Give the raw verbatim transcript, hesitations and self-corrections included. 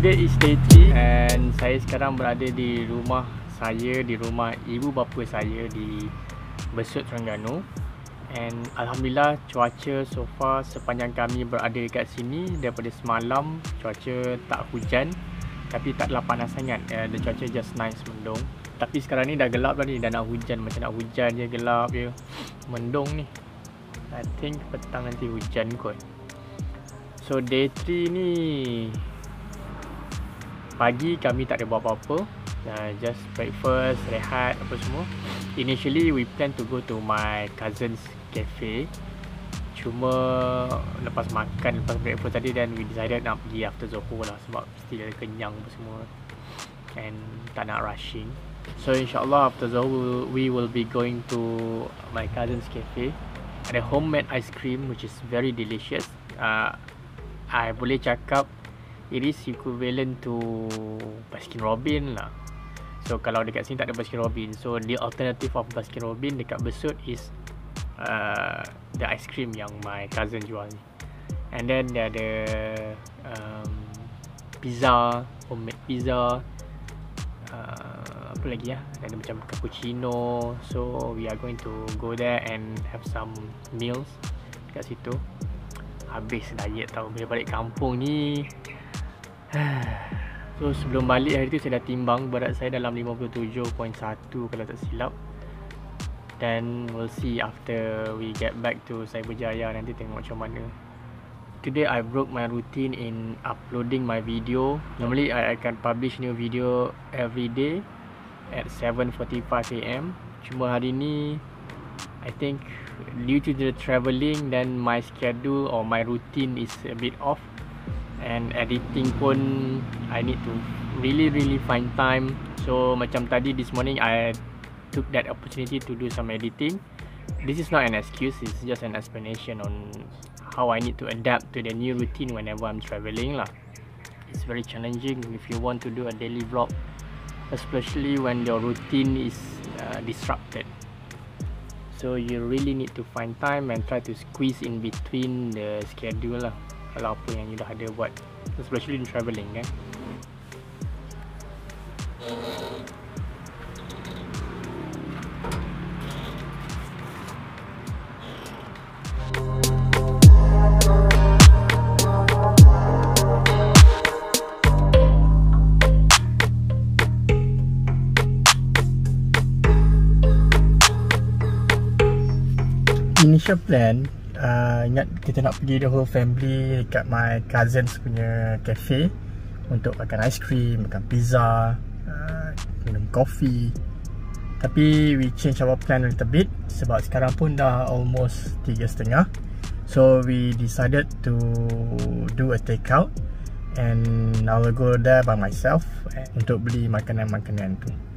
Today is day three and saya sekarang berada di rumah saya, di rumah ibu bapa saya di Besut, Terengganu. And Alhamdulillah, cuaca so far sepanjang kami berada dekat sini daripada semalam, cuaca tak hujan tapi tak adalah panas sangat. uh, The cuaca just nice, mendung. Tapi sekarang ni dah gelap dah ni, dah nak hujan. Macam nak hujan je, gelap je, mendung ni. I think petang nanti hujan kot. So day three ni, pagi kami tak ada buat apa-apa, uh, just breakfast, rehat apa semua. Initially we plan to go to my cousin's cafe. Cuma lepas makan, lepas breakfast tadi, then we decided nak pergi after Zohor lah, sebab still ada kenyang apa semua and tak nak rushing. So insyaAllah after Zohor we will be going to my cousin's cafe. Ada homemade ice cream which is very delicious. uh, I boleh cakap it is equivalent to Baskin Robbins lah. So kalau dekat sini tak ada Baskin Robbins, so the alternative of Baskin Robbins dekat Besut is uh, the ice cream yang my cousin jual ni. And then dia ada um, pizza, homemade pizza, uh, apa lagi ya, ada macam cappuccino. So we are going to go there and have some meals kat situ. Habis diet tau, bila balik kampung ni. So sebelum balik hari tu saya dah timbang berat saya dalam lima puluh tujuh perpuluhan satu kalau tak silap. Then we'll see after we get back to Cyberjaya, nanti tengok macam mana. Today I broke my routine in uploading my video. Normally I akan publish new video every day at seven forty-five A M. Cuma hari ni I think due to the travelling, then my schedule or my routine is a bit off. And editing pun I need to really really find time. So macam tadi this morning I took that opportunity to do some editing. This is not an excuse, it's just an explanation on how I need to adapt to the new routine whenever I'm travelling lah. It's very challenging if you want to do a daily vlog, especially when your routine is uh, disrupted. So you really need to find time and try to squeeze in between the schedule lah, kalau apa yang you dah ada buat, especially in travelling kan. Initial plan, uh, ingat kita nak pergi the whole family dekat my cousins punya cafe untuk makan ice cream, makan pizza, uh, minum coffee. Tapi we change our plan a little bit sebab sekarang pun dah almost tiga setengah. So we decided to do a takeout and I will go there by myself untuk beli makanan-makanan tu.